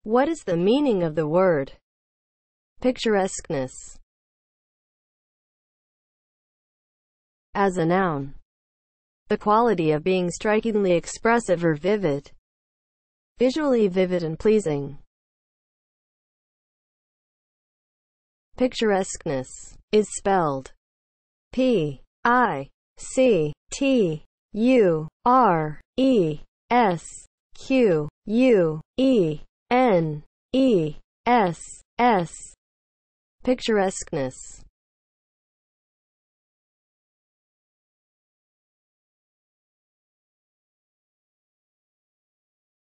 What is the meaning of the word picturesqueness? As a noun, the quality of being strikingly expressive or vivid, visually vivid and pleasing. Picturesqueness is spelled Picturesqueness. Picturesqueness.